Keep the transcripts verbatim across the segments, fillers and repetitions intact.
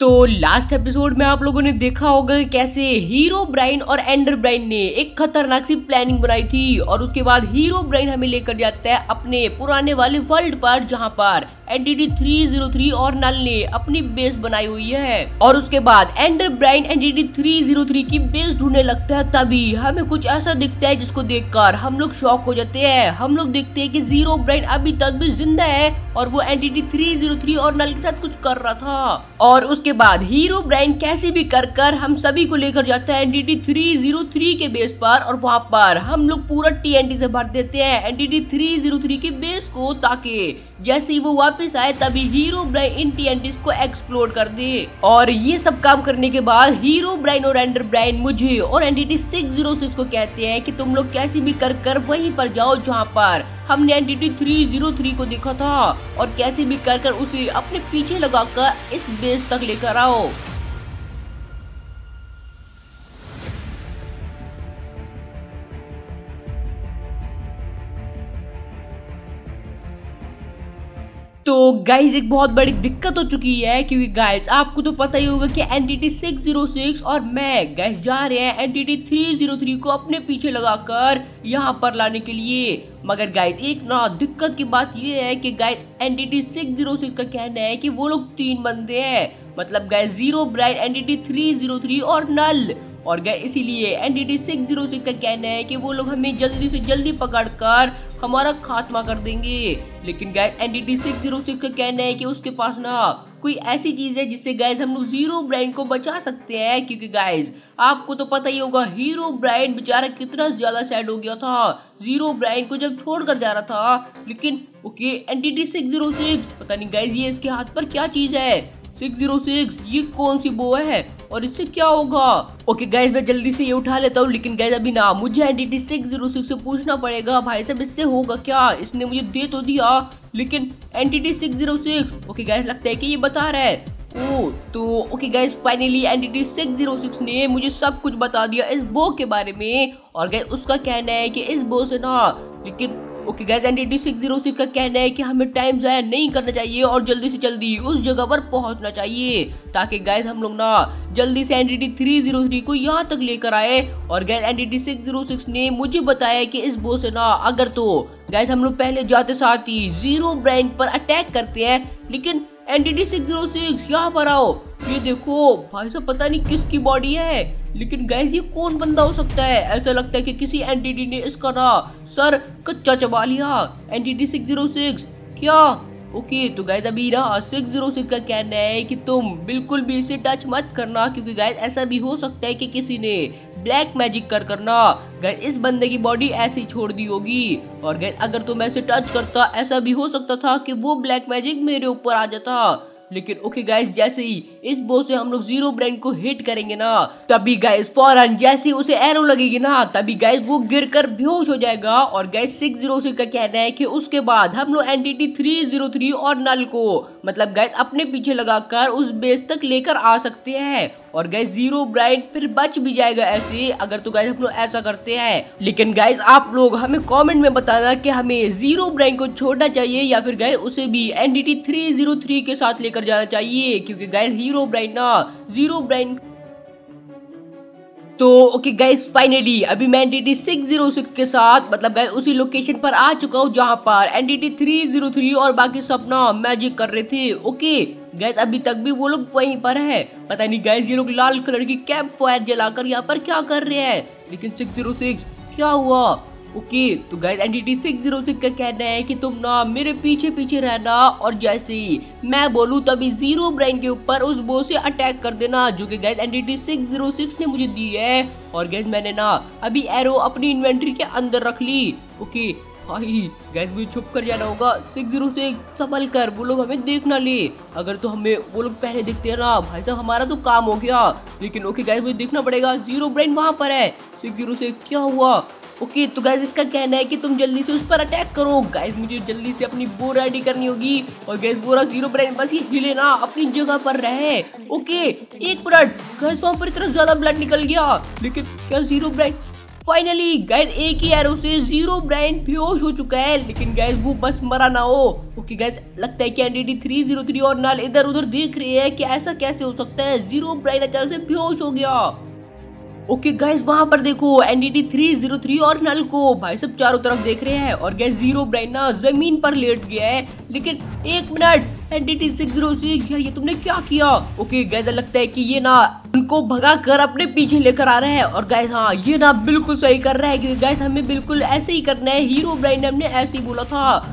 तो last episode में आप लोगों ने देखा होगा कैसे हीरो ब्राइन और एंडर ब्राइन ने एक खतरनाक सी प्लानिंग बनाई थी और उसके बाद हीरो ब्राइन हमें लेकर जाता है अपने पुराने वाले वर्ल्ड पर, जहां पर एंटिटी थ्री ज़ीरो थ्री और नल ने अपनी बेस बनाई हुई है। और उसके बाद Enderbrine entity three zero three की बेस ढूंढने लगता है। तभी हमें कुछ ऐसा दिखता है जिसको देखकर हम लोग शॉक हो जाते हैं। हम लोग देखते हैं कि ज़ीरो ब्राइन अभी तक भी जिंदा है और वो एंटिटी थ्री ज़ीरो थ्री और नल के साथ कुछ कर रहा था। और उसके बाद हीरो ब्राइन कैसे भी कर कर हम सभी को लेकर जाता है एंटिटी थ्री ज़ीरो थ्री के बेस पर, और वहां पर हम लोग पूरा टीएनटी से भर देते हैं एंटिटी थ्री ज़ीरो थ्री के बेस को, ताकि जैसे ही वो वापस आए तभी हीरो ब्राइन इन टीएनटीज़ को एक्सप्लोड कर दे। और ये सब काम करने के बाद हीरो ब्राइन और एंडर ब्राइन मुझे और एंटिटी सिक्स ज़ीरो सिक्स को कहते हैं कि तुम लोग कैसे भी कर कर वहीं पर जाओ जहां पर हमने एंटिटी थ्री ज़ीरो थ्री को देखा था, और कैसे भी कर कर उसे अपने पीछे लगाकर इस बेस तक लेकर आओ। तो गाइज एक बहुत बड़ी दिक्कत हो चुकी है, क्योंकि गाइज आपको तो पता ही होगा कि एंटिटी सिक्स ज़ीरो सिक्स और मैं गाइज जा रहे हैं एंटिटी थ्री ज़ीरो थ्री को अपने पीछे लगाकर यहाँ पर लाने के लिए। मगर गाइज एक ना दिक्कत की बात ये है कि guys entity six zero six का कहना है कि वो लोग तीन बंदे हैं, मतलब guys Zerobrine entity three zero three और नल। और गाइस इसीलिए एंटिटी सिक्स ज़ीरो सिक्स का कहना है कि वो लोग हमें जल्दी से जल्दी पकड़कर हमारा खात्मा कर देंगे। लेकिन guys entity six zero six का कहना है कि उसके पास ना कोई ऐसी चीज है जिससे गाइस हम लोग ज़ीरो ब्राइन को बचा सकते हैं, क्योंकि गाइस आपको तो पता ही होगा हीरो ब्राइन बेचारा कितना ज्यादा सैड हो गया था ज़ीरो ब्राइन को जब छोड़कर जा रहा था। लेकिन okay entity six zero six, पता नहीं गाइस ये इसके हाथ पर क्या चीज है। सिक्स ज़ीरो सिक्स ये कौन सी बो है और इससे क्या होगा? ओके गाइस मैं जल्दी से ये उठा लेता हूँ, लेकिन गाइस अभी ना मुझे एंटिटी सिक्स ज़ीरो सिक्स से पूछना पड़ेगा भाई साहब इससे होगा क्या। इसने मुझे दे तो दिया, लेकिन entity six zero six okay guys लगता है कि ये बता रहा है। ओ तो okay guys finally entity six zero six ने मुझे सब कुछ बता दिया इस बो के बारे में। और गाइस उसका कहना है कि इस बो से ना, लेकिन okay guys entity six zero six का कहना है कि हमें टाइम ज़ाया नहीं करना चाहिए और जल्दी से जल्दी उस जगह पर पहुंचना चाहिए, ताकि गाइस हम लोग ना जल्दी से एंटिटी थ्री ज़ीरो थ्री को यहाँ तक लेकर आए। और guys entity six zero six ने मुझे बताया कि इस बो से ना अगर तो गाइस हम लोग पहले जाते साथ ही ज़ीरो ब्राइन पर अटैक करते हैं, लेकिन एंटिटी सिक्स ज़ीरो सिक्स यहाँ पर आओ, ये देखो भाई साहब पता नहीं किसकी बॉडी है, लेकिन गाइस ये कौन बंदा हो सकता है? ऐसा लगता है कि किसी एंटिटी ने इसका ना सर कच्चा चबा लिया। एंटिटी सिक्स ज़ीरो सिक्स क्या? ओके तो गाइस अभी ना सिक्स ज़ीरो सिक्स का कहना है कि तुम बिल्कुल भी इसे टच मत करना, क्योंकि गाइस ऐसा भी हो सकता है कि किसी ने ब्लैक मैजिक कर करना गाइस इस बंदे की बॉडी ऐसे ही छोड़ दी होगी। और गाइस अगर तुम ऐसे टच करता ऐसा भी हो सकता था कि वो ब्लैक मैजिक मेरे ऊपर आ जाता। लेकिन ओके गाइस जैसे ही इस बो से हम लोग ज़ीरो ब्राइन को हिट करेंगे ना, तभी गाइस फौरन जैसे ही उसे एरो लगेगी ना, तभी गाइस वो गिरकर बेहोश हो जाएगा। और गाइस सिक्स ज़ीरो सिक्स का कहना है कि उसके बाद हम लोग एंटिटी थ्री ज़ीरो थ्री और नल को मतलब गाइस अपने पीछे लगाकर उस बेस तक लेकर आ सकते हैं। और गाइस ज़ीरो ब्राइन फिर बच भी जाएगा ऐसे, अगर तो गाइस हम लोग ऐसा करते हैं। लेकिन गाइस आप लोग हमें कमेंट में बताना कि हमें ज़ीरो ब्राइन को छोड़ना चाहिए या फिर गाइस उसे भी एंटिटी थ्री ज़ीरो थ्री के साथ लेकर जाना चाहिए, क्योंकि गाइस हीरो ब्राइन ना ज़ीरो ब्राइन। तो ओके गाइस फाइनली अभी मैं एंटिटी सिक्स ज़ीरो सिक्स के साथ मतलब गाइस उसी लोकेशन पर आ चुका हूँ जहाँ पर एंटिटी थ्री ज़ीरो थ्री और बाकी सब ना मैजिक कर रहे थे। ओके गाइस अभी तक भी वो लोग वहीं पर है। पता नहीं गाइस ये लोग लाल कलर की कैंप फायर जलाकर यहाँ पर क्या कर रहे हैं। लेकिन सिक्स ज़ीरो सिक्स क्या हुआ? ओके तो guys entity six zero six का कहना है कि तुम ना मेरे पीछे पीछे रहना और जैसे ही मैं बोलूँ तभी ज़ीरो ब्राइन के ऊपर उस बो से अटैक कर देना, जो कि guys entity six zero six ने मुझे दी है। और गाइस मैंने ना अभी एरो अपनी इन्वेंटरी के अंदर रख ली। ओके भाई गाइस मुझे छुप कर जाना होगा। सिक्स ज़ीरो सिक्स संभल कर, वो लोग हमें देख ना ले। अगर तो हमें वो लोग पहले देखते हैं ना भाई साहब हमारा तो काम हो गया। लेकिन ओके गाइस मुझे देखना पड़ेगा, ज़ीरो ब्राइन वहाँ पर है। सिक्स ज़ीरो सिक्स क्या हुआ? ओके तो गाइस इसका कहना है कि तुम जल्दी से उस पर अटैक करो। गाइस मुझे जल्दी से अपनी बो रेडी करनी होगी। और गाइस पूरा ज़ीरो ब्राइन बस ये हिले ना अपनी जगह पर रहे। ओके एक मिनट गाइस वहाँ पर इतना ज्यादा ब्लड निकल गया, लेकिन क्या ज़ीरो ब्राइन फाइनली गाइस एक ही एरो से जीरो ब्राइन बेहोश हो चुका है, लेकिन गाइस वो बस मरा ना हो। ओके गाइस लगता है कि एनटीटी थ्री जीरो थ्री और नल इधर उधर देख रहे हैं कि ऐसा कैसे हो सकता है, जीरो ब्राइन अचानक से बेहोश हो गया। ओके गाइस वहां पर देखो एनटीटी थ्री जीरो थ्री और नल को भाई सब चारों तरफ देख रहे हैं और गाइस जीरो ब्राइन ना जमीन पर लेट गया है। लेकिन एक minute entity six zero six यार ये तुमने क्या किया? ओके गाइस लगता है कि ये ना उनको भगा कर अपने पीछे लेकर आ रहा है और गाइस हाँ ये ना बिल्कुल सही कर रहा है क्योंकि गाइस हमें बिल्कुल ऐसे ही करना है, हीरो ब्राइन ने हमने ऐसे ही बोला था।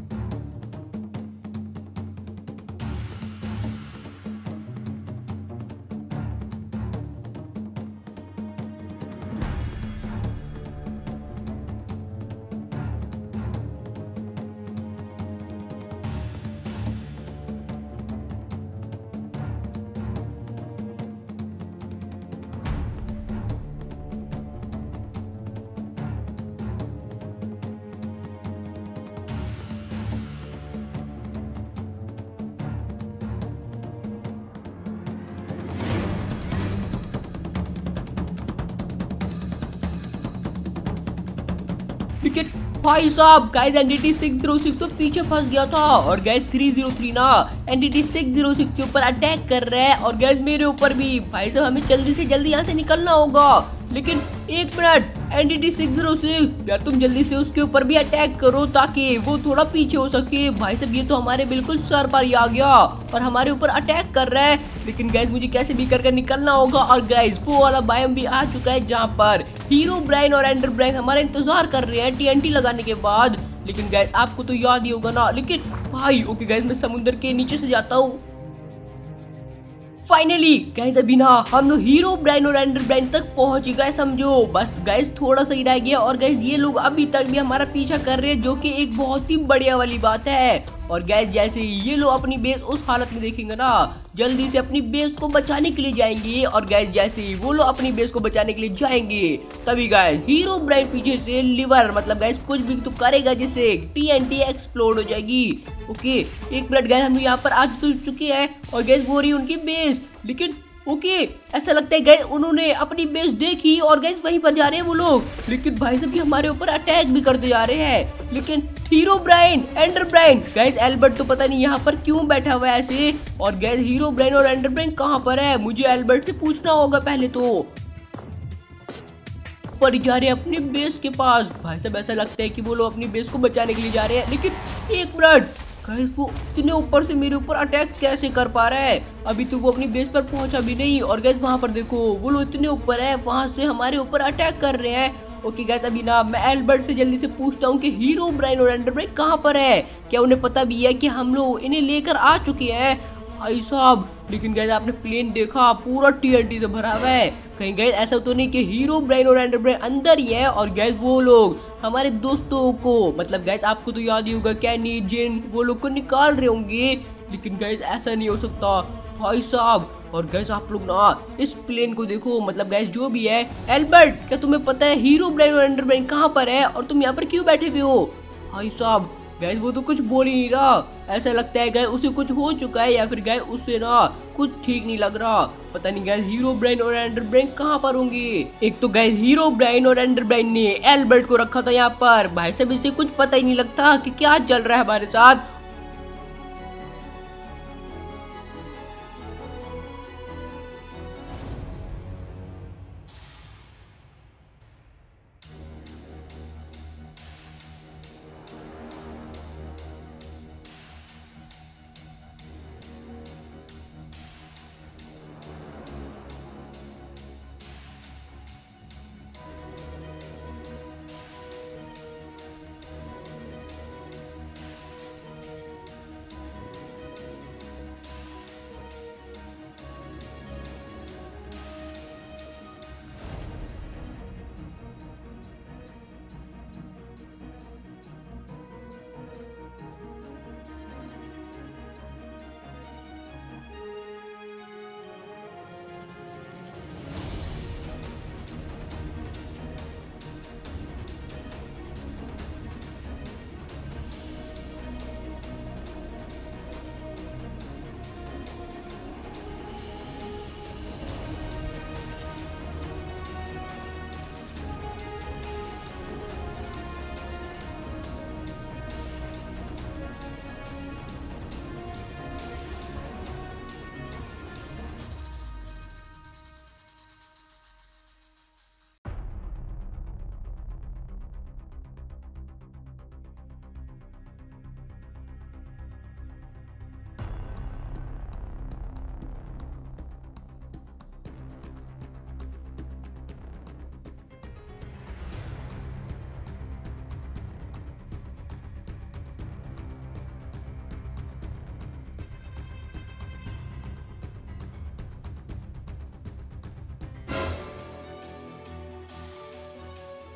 लेकिन भाई साहब guys entity six zero six तो पीछे फंस गया था और गाइस थ्री जीरो थ्री ना एनटीटी सिक्स जीरो सिक्स के ऊपर अटैक कर रहा है और गाइस मेरे ऊपर भी। भाई साहब हमें जल्दी से जल्दी यहाँ से निकलना होगा। लेकिन एक minute entity six zero six यार तुम जल्दी से उसके ऊपर भी अटैक करो ताकि वो थोड़ा पीछे हो सके। भाई साहब ये तो हमारे बिल्कुल सर पर ही आ गया और हमारे ऊपर अटैक कर रहा है। लेकिन गाइस मुझे कैसे भी करके निकलना होगा और गाइस वो वाला बायोम भी आ चुका है जहाँ पर हीरो ब्राइन और एंडर ब्राइन हमारा इंतजार कर रहे हैं टीएनटी लगाने के बाद। लेकिन गाइस आपको तो याद ही होगा ना। लेकिन भाई ओके गाइस मैं समुद्र के नीचे से जाता हूँ। फाइनली गाइस अभी ना हम लोग हीरो ब्राइन और एंडर ब्राइन तक पहुंच गए समझो। बस गाइस थोड़ा सा ही रह गया और गाइस ये लोग अभी तक भी हमारा पीछा कर रहे हैं जो कि एक बहुत ही बढ़िया वाली बात है। और गाइस जैसे ये लोग अपनी बेस उस हालत में देखेंगे ना जल्दी से अपनी बेस को बचाने के लिए जाएंगे और गाइस जैसे ही वो लोग अपनी बेस को बचाने के लिए जाएंगे तभी गाइस हीरो ब्राइन पीछे से लिवर मतलब गाइस कुछ भी तो करेगा जिससे टीएनटी एक्सप्लोड हो जाएगी। ओके एक मिनट गाइस हम लोग यहाँ पर आ तो चुके हैं और गाइस वो रही उनकी बेस। लेकिन ओके ऐसा लगता है गाइस उन्होंने अपनी बेस देखी और गाइस वहीं पर जा रहे हैं वो लोग। लेकिन भाई साहब हमारे ऊपर अटैक भी करते जा रहे हैं। लेकिन Herobrine Enderbrine guys Albert तो पता नहीं यहाँ पर क्यों बैठा हुआ है ऐसे और गाइस हीरो ब्राइन और एंडर ब्राइन कहाँ पर है मुझे एल्बर्ट से पूछना होगा पहले तो। पर जा रहे हैं अपने बेस के पास। भाई साहब ऐसा लगता है कि वो लोग अपनी बेस को बचाने के लिए जा रहे हैं। लेकिन एक मिनट गाइस वो इतने ऊपर से मेरे ऊपर अटैक कैसे कर पा रहा है? अभी तो वो अपनी बेस पर पहुंचा भी नहीं और गाइस वहां पर देखो वो लोग इतने ऊपर है वहां से हमारे ऊपर अटैक कर रहे हैं। ओके गाइस अभी ना मैं एल्बर्ट से जल्दी से पूछता हूँ कि हीरो ब्राइन और एंडर ब्राइन कहाँ पर है, क्या उन्हें पता भी है कि हम लोग इन्हें लेकर आ चुके हैं? भाई साहब लेकिन गाइस आपने प्लेन देखा पूरा टीएनटी से भरा हुआ है, कहीं गाइस ऐसा तो नहीं कि हीरो ब्राइन और एंडर ब्राइन अंदर ही है और गाइस वो लोग हमारे दोस्तों को मतलब गाइस आपको तो याद ही होगा कैनी जिन वो लोग को निकाल रहे होंगे। लेकिन गाइस ऐसा नहीं हो सकता भाई साहब। और गाइस आप लोग ना इस प्लेन को देखो मतलब गाइस जो भी है। एल्बर्ट क्या तुम्हें पता है हीरो ब्राइन और एंडर ब्राइन कहाँ पर है और तुम यहाँ पर क्यों बैठे हुए हो? भाई साहब गाइस वो तो कुछ बोल ही नहीं रहा, ऐसा लगता है गाइस उसे कुछ हो चुका है या फिर गाइस उससे ना कुछ ठीक नहीं लग रहा। पता नहीं गाइस हीरो ब्राइन और एंडर ब्राइन कहाँ पर होंगे। एक तो गाइस हीरो ब्राइन और एंडर ब्राइन ने एल्बर्ट को रखा था यहाँ पर। भाई साहब इसे कुछ पता ही नहीं लगता कि क्या चल रहा है हमारे साथ।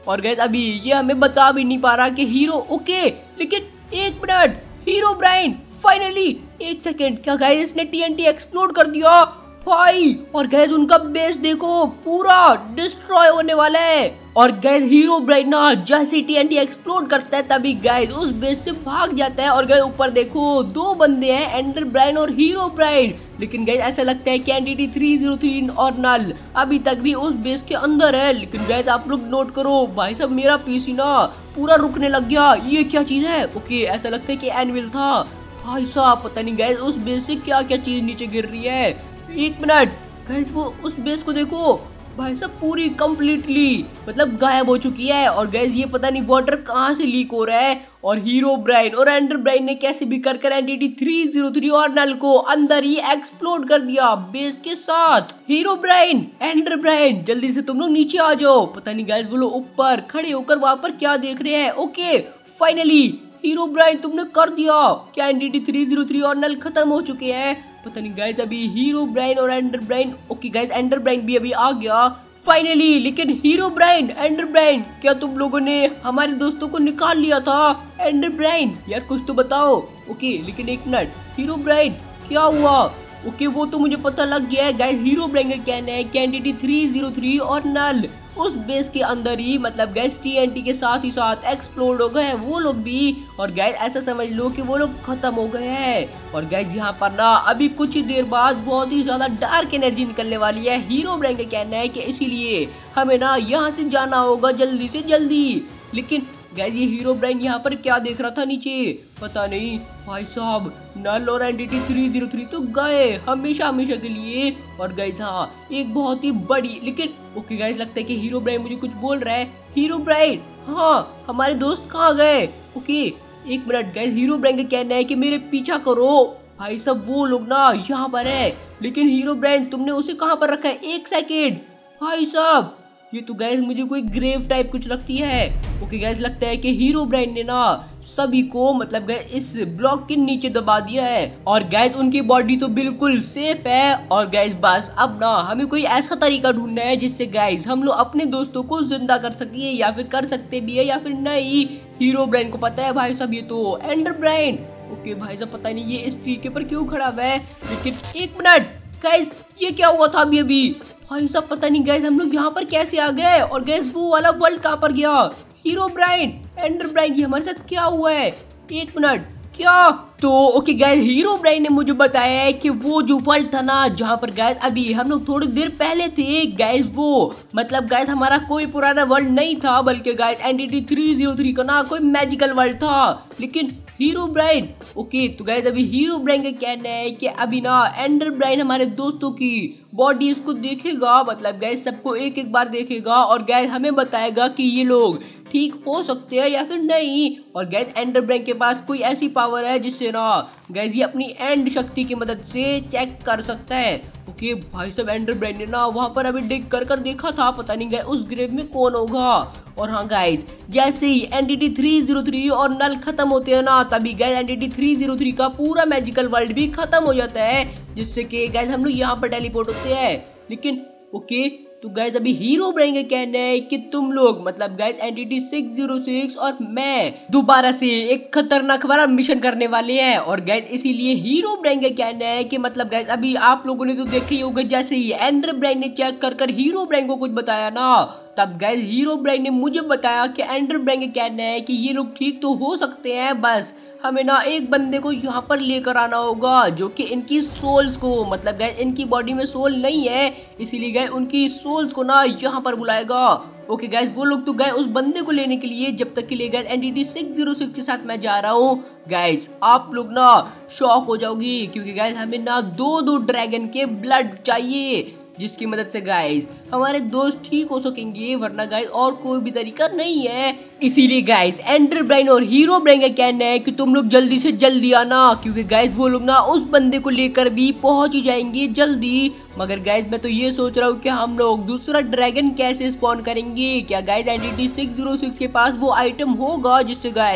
और गैस अभी ये हमें बता भी नहीं पा रहा कि हीरो ओके, लेकिन एक मिनट, हीरो ब्राइन फाइनली, एक सेकेंड, क्या गैस इसने टीएनटी एक्सप्लोड कर दिया भाई। और गैस उनका बेस देखो पूरा डिस्ट्रॉय होने वाला है। और गैस हीरो ब्राइन ना जैसे टीएनटी एक्सप्लोड करता है तभी गैस उस बेस से भाग जाता है। और गैस ऊपर देखो दो बंदे हैं, एंडर ब्राइन और हीरो ब्राइन, लेकिन गैस ऐसा लगता है कि एनटीटी थ्री ज़ीरो थ्री और नल अभी तक भी उस बेस के अंदर है। लेकिन गैस आप लोग नोट करो भाई साहब, मेरा पीसी ना पूरा रुकने लग गया। ये क्या चीज है? ओके, ऐसा लगता है कि एनविल था भाई साहब। पता नहीं गैस उस बेस से क्या क्या चीज नीचे गिर रही है। एक मिनट गैस, वो उस बेस को देखो भाई साहब, पूरी कंप्लीटली मतलब गायब हो चुकी है। और गैस ये पता नहीं वाटर कहाँ से लीक हो रहा है। और हीरो ब्राइन और एंडर ब्राइन ने कैसे भी कर कर एनटीटी थ्री ज़ीरो थ्री और नल को अंदर ही एक्सप्लोड कर दिया बेस के साथ। हीरो ब्राइन, एंडर ब्राइन, जल्दी से तुम लोग नीचे आ जाओ। पता नहीं गैस वो लोग ऊपर खड़े होकर वहां पर क्या देख रहे हैं। ओके फाइनली हीरो ब्राइन तुमने कर दिया। क्या एनटीटी थ्री ज़ीरो थ्री और नल खत्म हो चुके हैं? पता नहीं गाइस, अभी हीरो ब्राइन और Enderbrine, okay guys Enderbrine भी अभी आ गया फाइनली। लेकिन हीरो ब्राइन, एंडर ब्राइन, क्या तुम लोगों ने हमारे दोस्तों को निकाल लिया था? एंडर ब्राइन यार कुछ तो बताओ। ओके लेकिन एक मिनट, हीरो ब्राइन क्या हुआ? ओके वो तो मुझे पता लग गया है गाइस। हीरो ब्राइन का कहना है कि एनटीटी थ्री ज़ीरो थ्री और नल उस बेस के अंदर ही मतलब गैस टीएनटी के साथ ही साथ एक्सप्लोड हो गए वो लोग भी। और गैस ऐसा समझ लो कि वो लोग खत्म हो गए हैं। और गैस यहाँ पर ना अभी कुछ ही देर बाद बहुत ही ज्यादा डार्क एनर्जी निकलने वाली है। हीरो ब्राइन का कहना है कि इसीलिए हमें ना यहाँ से जाना होगा जल्दी से जल्दी। लेकिन गैस ये हीरो ब्राइन यहाँ पर क्या देख रहा था नीचे? पता नहीं भाई साहब, नल और एनटीटी थ्री ज़ीरो थ्री तो गए हमेशा हमेशा के लिए। और गैस हाँ एक बहुत ही बड़ी, लेकिन ओके गैस लगता है कि हीरो ब्राइन मुझे कुछ बोल रहा है। हीरो ब्राइन हाँ हमारे दोस्त कहाँ गए? ओके एक मिनट गैस, हीरो ब्राइन का कहना है कि मेरे पीछा करो भाई साहब, वो लोग ना यहाँ पर है। लेकिन हीरो ब्राइन तुमने उसे कहाँ पर रखा है? एक सेकेंड भाई साहब, ये तो गैस मुझे कोई ग्रेव टाइप कुछ लगती है। ओके गैस लगता है कि हीरो ब्राइन ने ना सभी को मतलब गैस इस ब्लॉक के नीचे दबा दिया है। और गैस उनकी बॉडी तो बिल्कुल सेफ है। और गैस बस अब ना हमें कोई ऐसा तरीका ढूंढना है जिससे गैस हम लोग अपने दोस्तों को जिंदा कर सके, या फिर कर सकते भी है या फिर नहीं। हीरो ब्राइन को पता है भाई साहब ये तो एंडर ब्राइन। ओके भाई साहब पता नहीं ये इस ट्री के ऊपर क्यों खड़ा हुआ है। लेकिन एक मिनट गैस, ये क्या हुआ था अभी अभी? भाई साहब पता नहीं गैस हम लोग यहाँ पर कैसे आ गए? और गैस वो वाला वर्ल्ड कहाँ पर गया? हीरो ब्राइन, एंडर ब्राइन, ये हमारे साथ क्या हुआ है? एक मिनट क्या? तो ओके गैस हीरो ब्राइन ने मुझे बताया है कि वो जो वर्ल्ड था ना जहाँ पर गैस अभी हम लोग थोड़ी देर पहले थे गैस, वो मतलब गैस हमारा कोई पुराना वर्ल्ड नहीं था, बल्कि guys Entity three zero three का ना कोई मैजिकल वर्ल्ड था। लेकिन हीरो ब्राइन ओके तो गैस अभी हीरो ब्राइन का कहना है कि अभी ना एंडर ब्राइन हमारे दोस्तों की बॉडी इसको देखेगा, मतलब गैस सबको एक एक बार देखेगा और गैस हमें बताएगा कि ये लोग ठीक हो सकते हैं या फिर नहीं। और गैस एंडर ब्राइन के पास कोई ऐसी पावर है जिससे ना गैस ये अपनी एंड शक्ति की मदद से चेक कर सकता है। ओके भाई साहब एंडर ब्राइन ने ना वहां पर अभी डिग कर कर देखा था, पता नहीं गैस उस ग्रेव में कौन होगा। और हाँ गाइस जैसे ही एनटीटी थ्री ज़ीरो थ्री और नल खत्म होते हैं ना तभी guys Entity three zero three का पूरा मैजिकल वर्ल्ड भी खत्म हो जाता है, जिससे कि गैस हम लोग यहाँ पर टेलीपोर्ट होते हैं। लेकिन ओके तो गैस अभी हीरो ब्राइन का कहना है कि तुम लोग मतलब guys Entity six zero six और मैं दोबारा से एक खतरनाक वाला मिशन करने वाले हैं। और गैस इसीलिए हीरो ब्राइन का कहना है कि मतलब गैस अभी आप लोगों ने तो देखा ही होगा जैसे ही एंडर ब्राइन ने चेक कर कर हीरो ब्राइन को कुछ बताया ना, तब गैस हीरो ब्राइन ने मुझे बताया कि एंडर ब्राइन का कहना है कि ये लोग ठीक तो हो सकते हैं, बस हमें ना एक बंदे को यहाँ पर लेकर आना होगा जो कि इनकी सोल्स को मतलब गैस इनकी बॉडी में सोल नहीं है, इसीलिए गैस उनकी सोल्स को ना यहाँ पर बुलाएगा। ओके गैस वो लोग तो गए उस बंदे को लेने के लिए, जब तक के लिए guys Entity six zero six के साथ मैं जा रहा हूँ। गैस आप लोग ना शॉक हो जाओगी क्योंकि गैस हमें ना दो दो ड्रैगन के ब्लड चाहिए, जिसकी मदद से गाइस हमारे दोस्त ठीक हो सकेंगे, वरना गाइस और कोई भी तरीका नहीं है। इसीलिए गाइस एंडर ब्राइन और हीरो ब्राइन का कहना है कि तुम लोग जल्दी से जल्दी आना, क्योंकि गाइस वो लोग ना उस बंदे को लेकर भी पहुंच ही जाएंगे जल्दी। मगर गाइस मैं तो ये सोच रहा हूँ कि हम लोग दूसरा ड्रैगन कैसे स्पॉन करेंगे? क्या guys entity six zero six के पास वो आइटम होगा जिससे गाइस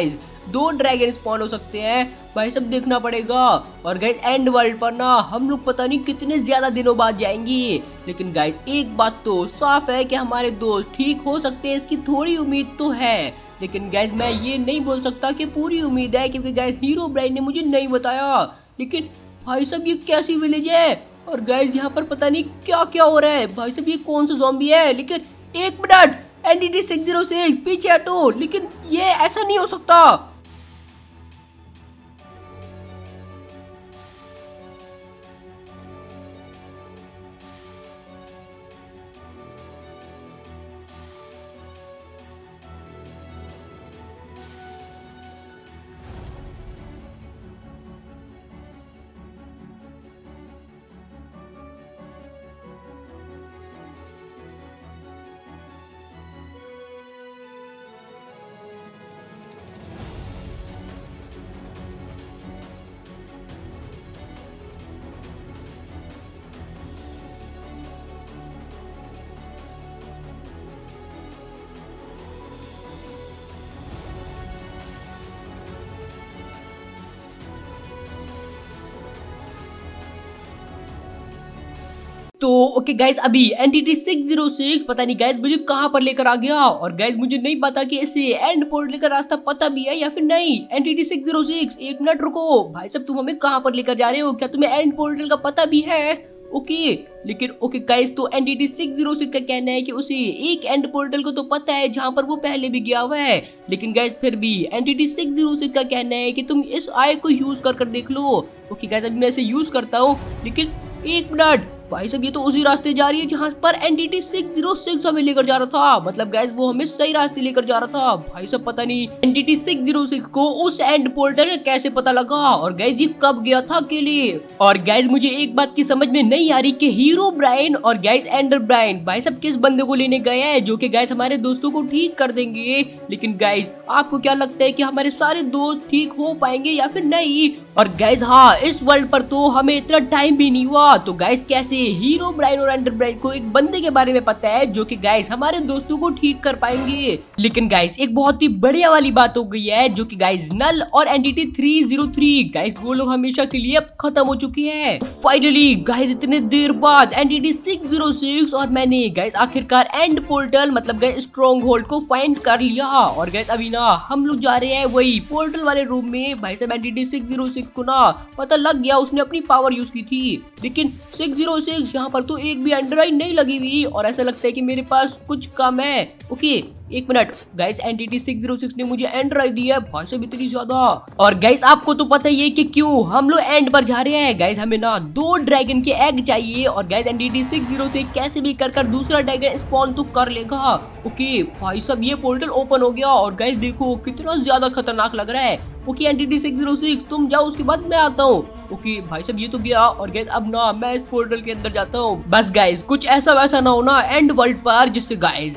दो ड्रैगन स्पॉन हो सकते हैं भाई सब देखना पड़ेगा। और गाइस एंड वर्ल्ड पर ना हम लोग पता नहीं कितने ज्यादा दिनों बाद जाएंगे, लेकिन गाइस एक बात तो साफ है कि हमारे दोस्त ठीक हो सकते हैं, इसकी थोड़ी उम्मीद तो है। लेकिन गाइस मैं ये नहीं बोल सकता कि पूरी उम्मीद है, क्योंकि गाइस हीरो ब्राइन ने मुझे नहीं बताया। लेकिन भाई साहब ये कैसी विलेज है, और गाइस यहाँ पर पता नहीं क्या क्या हो रहा है। भाई साहब ये कौन सा ज़ॉम्बी है, लेकिन एक minute entity six zero six पीछे हटो, लेकिन ये ऐसा नहीं हो सकता। तो ओके गाइस अभी एनटीटी सिक्स ज़ीरो सिक्स पता नहीं गाइस मुझे कहां पर लेकर आ गया, और गाइस मुझे नहीं पता कि इसे एंड पोर्टल का रास्ता पता भी है या फिर नहीं। एनटीटी सिक्स ज़ीरो सिक्स एक मिनट रुको भाई साहब, तुम हमें कहां पर लेकर जा रहे हो, क्या तुम्हें एंड पोर्टल का पता भी है? ओके लेकिन ओके गाइस तो एनटीटी सिक्स ज़ीरो सिक्स का कहना है कि उसे एक एंड पोर्टल को तो पता है जहां पर वो पहले भी गया हुआ है। लेकिन गाइस फिर भी एनटीटी सिक्स ज़ीरो सिक्स का कहना है कि तुम इस आई को यूज कर कर देख लो। ओके गाइस अभी मैं इसे यूज करता हूँ, लेकिन एक मिनट भाई साहब ये तो उसी रास्ते जा रही है जहां पर एनटीटी सिक्स ज़ीरो सिक्स हमें लेकर जा रहा था। मतलब गाइस वो हमें सही रास्ते लेकर जा रहा था। भाई साहब पता नहीं एनटीटी सिक्स ज़ीरो सिक्स को उस एंड पोर्टल कैसे पता लगा, और गाइस ये कब गया था अकेले। और गाइस मुझे एक बात की समझ में नहीं आ रही कि हीरो ब्राइन और गाइस एंडर ब्राइन भाई साहब किस बंदे को लेने गए हैं जो कि गाइस हमारे दोस्तों को ठीक कर देंगे। लेकिन गाइस आपको क्या लगता है कि हमारे सारे दोस्त ठीक हो पाएंगे या फिर नहीं? और गाइस हाँ इस वर्ल्ड पर तो हमें इतना टाइम भी नहीं हुआ, तो गाइस कैसे हीरो ब्राइन और एंडर ब्राइन को एक बंदे के बारे में पता है जो कि गाइस हमारे दोस्तों को ठीक कर पाएंगे। लेकिन गाइस एक बहुत ही बढ़िया वाली बात हो गई है जो कि गाइस नल और Entity three zero three guys वो लोग हमेशा के लिए अब खत्म हो चुके हैं। फाइनली गाइस इतने देर बाद एनटीटी सिक्स ज़ीरो सिक्स और मैंने गाइस आखिरकार एंड पोर्टल मतलब गाइस स्ट्रॉन्ग होल्ड को फाइंड कर लिया। और गाइस अभी ना हम लोग जा रहे हैं वही पोर्टल वाले रूम में। भाई साहब एनटीटी सिक्स ज़ीरो सिक्स को ना पता लग गया उसने अपनी पावर यूज की थी, लेकिन सिक्स ज़ीरो सिक्स यहाँ पर तो एक भी एंड्रॉइड नहीं लगी हुई, और ऐसा लगता है कि मेरे पास कुछ कम है। ओके एक minute guys entity six zero six ने मुझे एंड्रॉइड दी है भाई साहब इतनी ज्यादा। और गाइस आपको तो पता ही है कि क्यों हम लोग एंड पर जा रहे हैं। गाइस हमें ना दो ड्रैगन के एग चाहिए, और guys entity six zero six कैसे भी कर कर दूसरा ड्रैगन स्पॉन तो कर लेगा। ओके भाई साहब ये पोर्टल ओपन हो गया, और गाइस देखो कितना ज्यादा खतरनाक लग रहा है। Okay Entity six zero six तुम जाओ, उसके बाद मैं आता हूँ। ओके भाई साहब ये तो गया, और गाइस अब ना मैं इस पोर्टल के अंदर जाता हूँ। बस गाइस कुछ ऐसा वैसा ना हो ना एंड वर्ल्ड पर, जिससे गाइस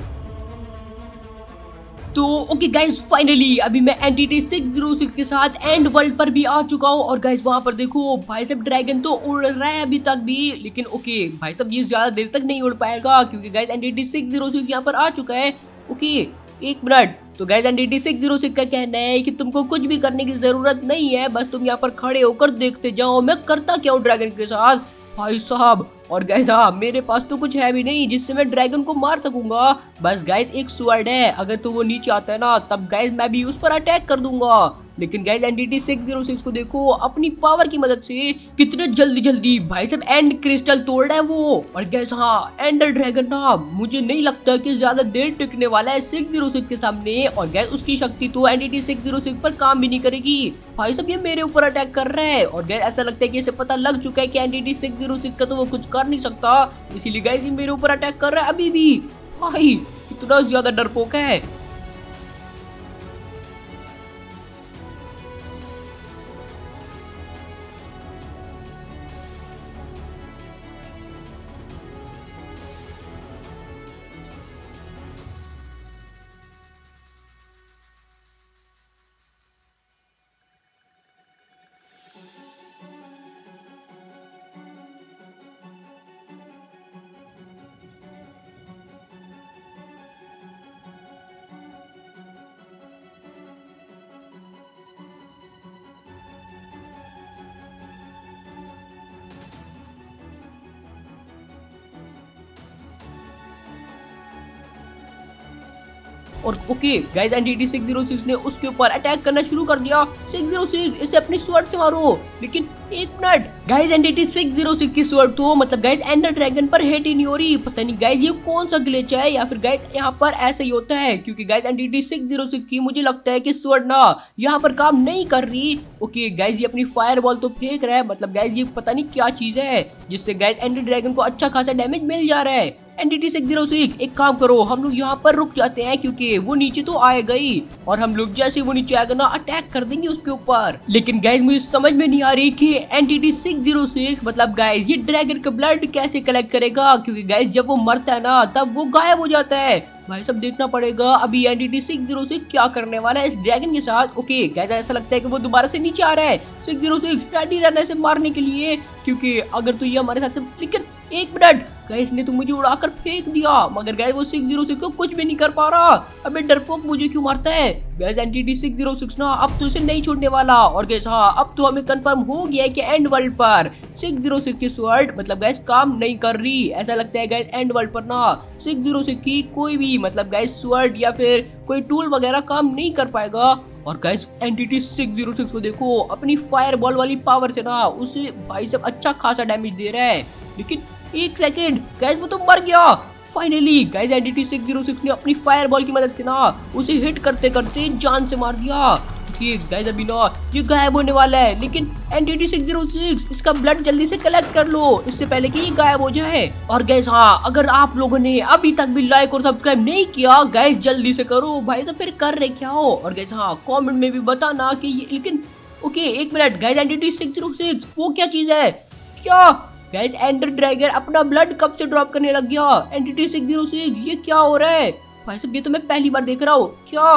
तो ओके गाइस फाइनली अभी मैं एनटीटी सिक्स ज़ीरो सिक्स के साथ एंड वर्ल्ड पर भी आ चुका हूँ। और गाइस वहां पर देखो भाई साहब ड्रैगन तो उड़ रहा है अभी तक भी, लेकिन ओके भाई साहब ये ज्यादा देर तक नहीं उड़ पाएगा क्योंकि guys entity six zero six यहाँ पर आ चुका है। ओके एक मिनट तो guys entity six zero six का कहना है कि तुमको कुछ भी करने की जरूरत नहीं है, बस तुम यहाँ पर खड़े होकर देखते जाओ मैं करता क्या हूँ ड्रैगन के साथ भाई साहब। और गाइस हाँ मेरे पास तो कुछ है भी नहीं जिससे मैं ड्रैगन को मार सकूंगा, बस गाइस एक स्वॉर्ड है। अगर तो वो नीचे आता है ना तब गाइस मैं भी उस पर अटैक कर दूंगा। लेकिन guys entity six zero six को देखो अपनी पावर की मदद से कितने जल्दी जल्दी भाई साहब एंड क्रिस्टल तोड़ रहा है वो। और गाइस हाँ एंडर ड्रैगन ना मुझे नहीं लगता कि ज्यादा देर टिकने वाला है सिक्स ज़ीरो सिक्स के सामने, और गाइस उसकी शक्ति तो एनटीटी सिक्स ज़ीरो सिक्स पर काम भी नहीं करेगी। भाई साहब ये मेरे ऊपर अटैक कर रहा है, और गाइस ऐसा लगता है कि इसे पता लग चुका है कि एनटीटी सिक्स ज़ीरो सिक्स का तो वो कुछ कर नहीं सकता, इसीलिए गाइस ये मेरे ऊपर अटैक कर रहा है अभी भी। भाई कितना ज्यादा डरपोक है। और okay guys entity six zero six ने उसके ऊपर अटैक करना शुरू कर दिया। सिक्स ज़ीरो सिक्स इसे अपनी स्वॉर्ड से मारो, लेकिन एक minute guys entity six zero six की स्वॉर्ड तो मतलब गाइस एंडर ड्रैगन पर हिट ही नहीं हो रही। पता नहीं गाइस ये कौन सा ग्लिच है या फिर गाइस यहाँ पर ऐसा ही होता है, क्योंकि guys entity six zero six की मुझे लगता है कि स्वॉर्ड ना यहाँ पर काम नहीं कर रही। ओके गाइस ये अपनी फायर बॉल तो फेंक रहा है, मतलब गाइस ये पता नहीं क्या चीज है जिससे गाइस एंडर ड्रैगन को अच्छा खासा डैमेज मिल जा रहा है। एंटिटी सिक्स ज़ीरो सिक्स एक काम करो, हम लोग यहाँ पर रुक जाते हैं क्योंकि वो नीचे तो आएगा ही, और हम लोग जैसे वो नीचे आएगा ना अटैक कर देंगे उसके ऊपर। लेकिन गाइस मुझे समझ में नहीं आ रही कि एंटिटी सिक्स ज़ीरो सिक्स मतलब गाइस ये ड्रैगन का ब्लड कैसे कलेक्ट करेगा, क्योंकि गाइस जब वो मरता है ना तब वो गायब हो जाता है। भाई सब देखना पड़ेगा अभी एंटिटी सिक्स ज़ीरो सिक्स क्या करने वाला है इस ड्रैगन के साथ। ओके गाइस ऐसा लगता है कि वो दोबारा से नीचे आ रहा है। सिक्स ज़ीरो सिक्स रेडी रहना है इसे मारने के लिए, क्योंकि अगर तो ये हमारे साथ से, लेकिन एक मिनट गाइस ने तो मुझे उड़ाकर फेंक दिया, मगर गाइस वो सिक्स ज़ीरो सिक्स को कुछ भी नहीं कर पा रहा। अबे डरपोक मुझे क्यों मारता है। Guys entity six zero six ना अब तो इसे नहीं छोड़ने वाला। और गाइस हाँ अब तो हमें कंफर्म हो गया है कि एंड वर्ल्ड पर सिक्स ज़ीरो सिक्स की स्वॉर्ड मतलब गाइस काम नहीं कर रही। ऐसा लगता है गाइस एंड वर्ल्ड पर ना सिक्स ज़ीरो सिक्स की कोई भी मतलब गाइस स्वॉर्ड या फिर कोई टूल वगैरह काम नहीं कर पाएगा। और guys entity six zero six को देखो अपनी फायर बॉल वाली पावर से ना उसे भाई सब अच्छा खासा डैमेज दे रहा है, लेकिन एक सेकंड गाइस वो तो मर गया। Finally guys entity six zero six ने अपनी फायर बॉल की मदद से ना उसे हिट करते करते जान से मार दिया। ठीक गाइस अभी ना ये गायब होने वाला है, लेकिन एंटिटी सिक्स ज़ीरो सिक्स इसका ब्लड जल्दी से कलेक्ट कर लो इससे पहले कि ये गायब हो जाए। और गाइस हाँ अगर आप लोगों ने अभी तक भी लाइक और सब्सक्राइब नहीं किया गाइस जल्दी से करो भाई, तो फिर कर रहे क्या हो। और गाइस हाँ कमेंट में भी बताना कि ये, लेकिन ओके एक minute guys entity six zero six वो क्या चीज है। क्या गाइस एंडर ड्रैगन अपना ब्लड कब से ड्रॉप करने लग गया। एंटिटी सिक्स ज़ीरो सिक्स ये क्या हो रहा है भाई साहब, ये तो मैं पहली बार देख रहा हूँ। क्या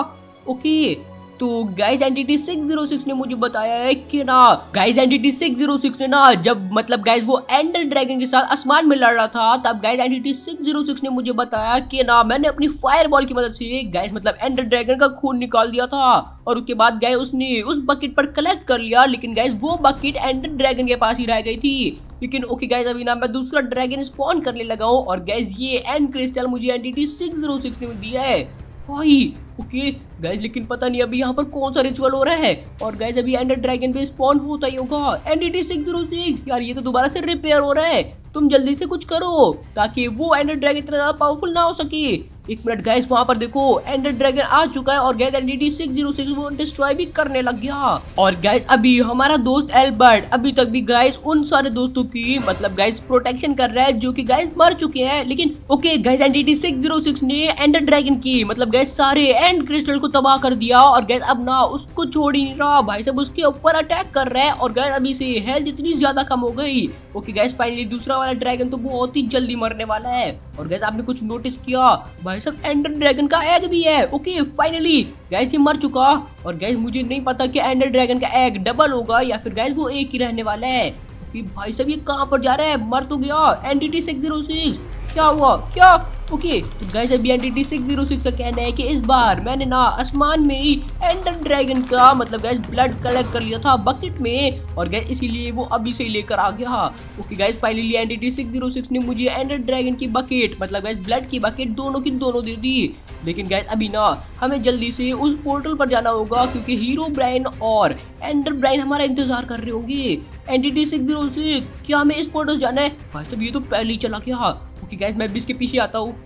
ओके तो guys entity six zero six ने मुझे बताया है कि ना guys entity six zero six ने ना जब मतलब गाइस वो एंडर ड्रैगन के साथ आसमान में लड़ रहा था तब guys entity six zero six ने मुझे बताया कि ना मैंने अपनी फायर बॉल की मदद से गाइस मतलब एंडर ड्रैगन का खून निकाल दिया था, और उसके बाद गाइस उसने उस बकेट पर कलेक्ट कर लिया, लेकिन गाइस वो बकेट एंडर ड्रैगन के पास ही रह गई थी। लेकिन ओके गाइस अभी ना मैं दूसरा ड्रैगन स्पॉन करने लगा हूँ, और गाइस ये एंड क्रिस्टल मुझे एंटिटी सिक्स ज़ीरो सिक्स ने दिया है भाई। ओके गाइस लेकिन पता नहीं अभी यहाँ पर कौन सा रिचुअल हो रहा है, और गाइस अभी एंडर ड्रैगन पे स्पॉन होता ही होगा। एंटिटी सिक्स ज़ीरो सिक्स यार ये तो दोबारा से रिपेयर हो रहा है, तुम जल्दी से कुछ करो ताकि वो एंडर ड्रैगन इतना ज्यादा पावरफुल ना हो सके। एक मिनट गाइस वहां पर देखो एंडर ड्रैगन आ चुका है, और guys entity six zero six वो डिस्ट्रॉय भी करने लग गया। और गाइस अभी हमारा दोस्त एल्बर्ट अभी तक भी गाइस उन सारे दोस्तों की मतलब गाइस प्रोटेक्शन कर रहा है जो कि गाइस मर चुके हैं। लेकिन okay guys entity six zero six ने एंडर ड्रैगन की मतलब गाइस सारे एंड क्रिस्टल को तबाह कर दिया, और गाइस अब ना उसको छोड़ ही नहीं रहा भाई साहब, उसके ऊपर अटैक कर रहा है। और गाइस अभी से हेल्थ इतनी ज्यादा कम हो गई। ओके गाइस फाइनली दूसरा वाला ड्रैगन तो बहुत ही जल्दी मरने वाला है। और गाइस आपने कुछ नोटिस किया भाई साहब एंडर ड्रैगन का एग भी है। ओके फाइनली गाइस ये मर चुका, और गाइस मुझे नहीं पता कि एंडर ड्रैगन का एग डबल होगा या फिर गाइस वो एक ही रहने वाला है। ओके भाई साहब ये कहाँ पर जा रहा है, मर तो गया एंटिटी सिक्स ज़ीरो सिक्स। क्या हुआ क्या ओके तो गाइस अभी एंटिटी सिक्स ज़ीरो सिक्स का कहना है कि इस बार मैंने ना आसमान में ही एंडर ड्रैगन का मतलब गाइस ब्लड कलेक्ट कर लिया था बकेट में, और गाइस इसीलिए वो अभी से ही लेकर आ गया। Okay guys finally entity six zero six ने मुझे एंडर ड्रैगन की बकेट मतलब गाइस ब्लड की बकेट दोनों की दोनों दे दी। लेकिन गाइस अभी ना हमें जल्दी से उस पोर्टल पर जाना होगा, क्योंकि हीरो ब्राइन और एंडर ब्राइन हमारा इंतजार कर रहे होंगे। एंटिटी सिक्स ज़ीरो सिक्स क्या हमें इस पोर्टल जाना है भाई साहब, ये तो पहले ही चला गया। ओके गाइस मैं भी इसके पीछे आता हूँ।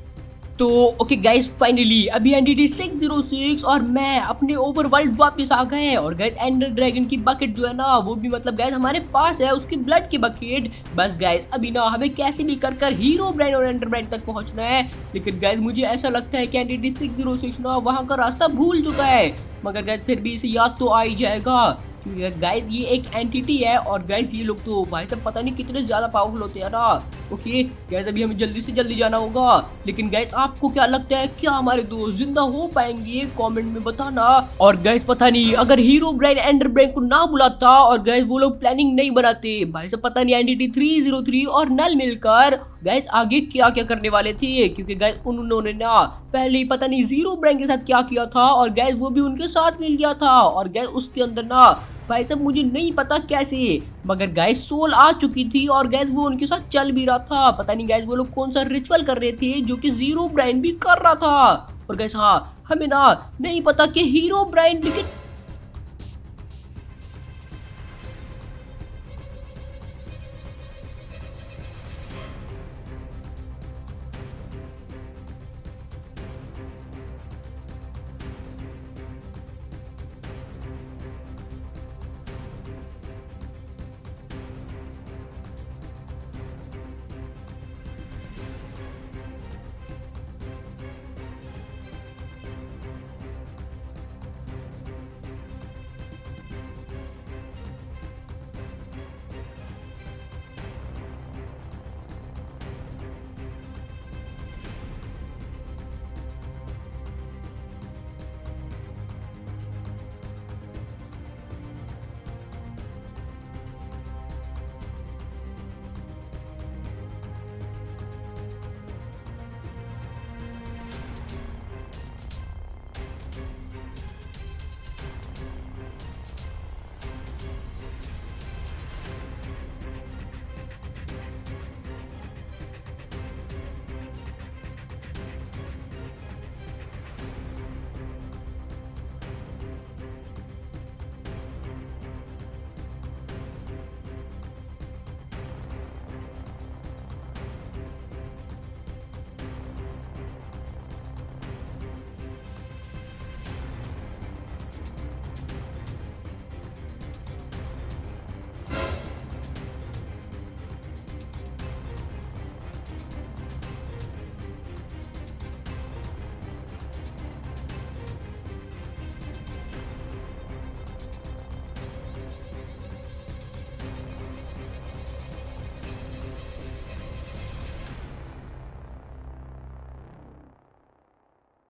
तो ओके गाइस फाइनली अभी एंटिटी सिक्स ज़ीरो सिक्स और मैं अपने ओवरवर्ल्ड वापस आ गए, और गाइस एंडर ड्रैगन की बकेट जो है ना वो भी मतलब गाइस हमारे पास है, उसकी ब्लड की बकेट। बस गाइस अभी ना हमें कैसे भी कर कर हीरो ब्राइन और एंडर ब्राइन तक पहुंचना है। लेकिन गाइस मुझे ऐसा लगता है कि एंटिटी सिक्स ज़ीरो सिक्स ना वहां का रास्ता भूल चुका है, मगर गाइस फिर भी इसे याद तो आ ही जाएगा, क्योंकि गाइस ये एक एंटिटी है, और गाइस ये लोग तो भाई साहब पता नहीं कितने ज्यादा पावरफुल होते हैं ना। ओके गाइस अभी हमें जल्दी से जल्दी जाना होगा। लेकिन गाइस आपको क्या लगता है क्या हमारे दोस्त जिंदा हो पाएंगे, कमेंट में बताना। और गाइस पता नहीं अगर हीरो ब्राइन एंडर ब्राइन को ना बुलाता और गाइस वो लोग प्लानिंग नहीं बनाते भाई साहब, पता नहीं एंटिटी थ्री ज़ीरो थ्री और नल मिलकर गाइस आगे क्या क्या करने वाले थे, क्योंकि गाइस उन्होंने ना पहले ही पता नहीं जीरो ब्राइन के साथ क्या किया था, और गाइस वो भी उनके साथ मिल गया था। और गाइस उसके अंदर ना भाई साहब मुझे नहीं पता कैसे, मगर गाइस सोल आ चुकी थी, और गाइस वो उनके साथ चल भी रहा था। पता नहीं गाइस वो लोग कौन सा रिचुअल कर रहे थे जो कि जीरो ब्राइन भी कर रहा था। और गैस हाँ हमें ना नहीं पता कि हीरो ब्राइन लेकिन